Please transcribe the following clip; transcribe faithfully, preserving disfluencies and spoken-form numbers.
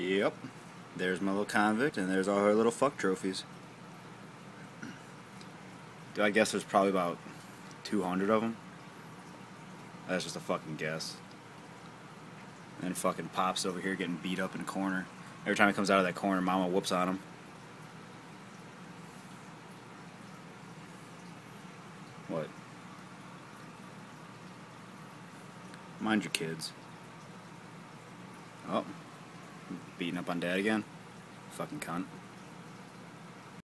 Yep. There's my little convict, and there's all her little fuck trophies. I guess there's probably about two hundred of them. That's just a fucking guess. And then fucking Pop's over here getting beat up in a corner. Every time he comes out of that corner, Mama whoops on him. What? Mind your kids. Oh. Beating up on Dad again? Fucking cunt.